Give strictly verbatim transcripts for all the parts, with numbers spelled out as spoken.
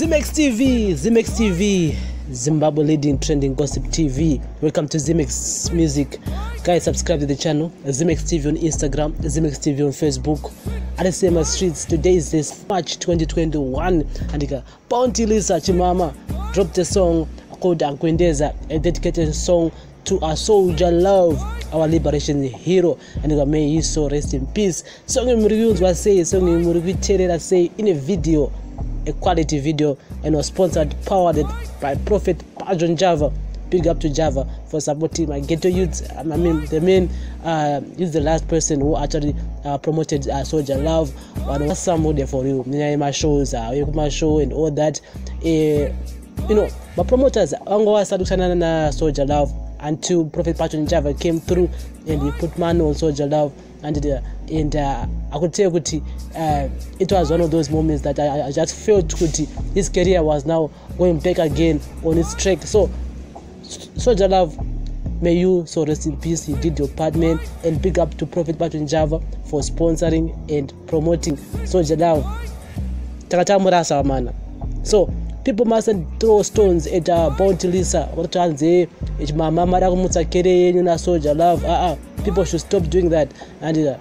Zimex T V, Zimex T V, Zimbabwe leading trending gossip T V. Welcome to Zimex Music. Guys, subscribe to the channel. Zimex T V on Instagram, Zimex T V on Facebook. At the same streets. Today is this March twenty twenty-one, and uh, Bounty Lisa Chimama dropped a song called Ankwendeza, a dedicated song to our soldier love, our liberation hero, and uh, may he so rest in peace. Song in reviews was say, song in reviews say in a video, a quality video, and was sponsored, powered by Prophet Pajon Java. Big up to Java for supporting my ghetto youths. I mean, the main uh, is the last person who actually uh, promoted uh, Soldier Love. One was somebody for you. My shows, uh, my show, and all that. Uh, you know, my promoters, Angoa Saduksana Soldier Love until Prophet Pajon Java came through and he put man on Soldier Love. And uh, and uh, I could tell Kuti, uh, it was one of those moments that I, I just felt Kuti, his career was now going back again on its track. So, Soldier Love, may you so rest in peace. You did your part, man. And big up to Prophet Pajon Java for sponsoring and promoting Soldier Love. So people mustn't throw stones at uh, Bounty Lisa. Soldier Love. Uh-uh. People should stop doing that. And uh,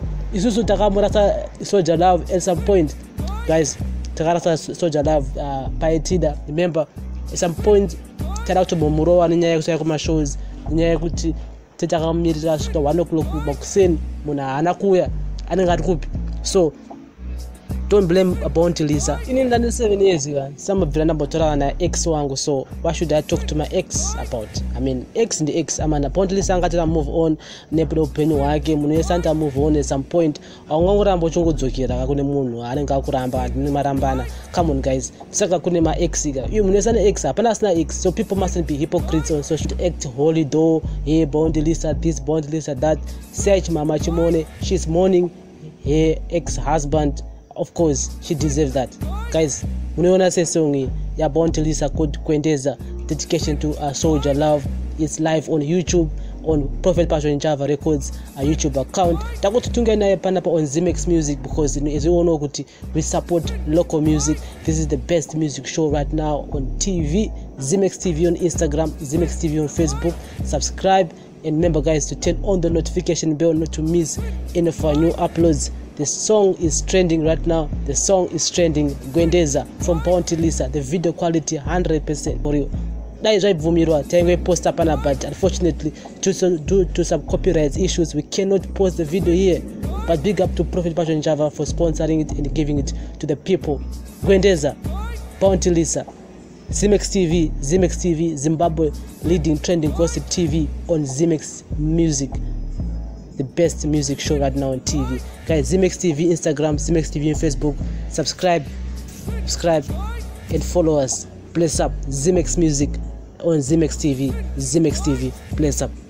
Soldier Love at some point, guys. Soldier Love, uh, Paetida. Remember, at some point. Tara to Momuroa ninya kusaya kuma shows ninya kuti teta kamirira swika one o'clock boxing muna anakuya anengati kupi. So don't blame Bounty Lisa. In under seven years ago, some of the number na ex wangu, so why should I talk to my ex about? I mean, ex in the ex. I'm an Bounty Lisa ngati move on. Nepo open wake mune santa move on at some point. Awangoramba chungu dzokera kune munhu anenga kuramba ni marambana. Come on guys. Saka kune ma ex iga. You mune sana ex apana sana ex. So people mustn't be hypocrites on social. Act holy though. Hey, Bounty Lisa this, Bounty Lisa that. Search Mama Chimone. She's mourning her ex-husband. Of course, she deserves that. Guys, unaona say song ya Bounty Lisa called Kwendeza, dedication to a Soldier Love. It's live on YouTube, on Prophet Pajon Java Records, a YouTube account. Takututunga naye panapa on Zimex Music, because as you all know, we support local music. This is the best music show right now on T V. Zimex T V on Instagram, Zimex T V on Facebook. Subscribe, and remember guys to turn on the notification bell not to miss any of our new uploads. The song is trending right now. The song is trending. Gwendeza from Bounty Lisa. The video quality one hundred percent for you. That is why Vumirwa Tengwe post up, but unfortunately, due to, due to some copyright issues, we cannot post the video here. But big up to Prophet Pajon Java for sponsoring it and giving it to the people. Gwendeza, Bounty Lisa, Zimex T V, Zimex T V, Zimbabwe leading trending gossip T V on Zimex Music. The best music show right now on T V. Guys, Zimex T V, Instagram, Zimex T V, and Facebook. Subscribe, subscribe, and follow us. Bless up. Zimex Music on Zimex T V. Zimex T V. Bless up.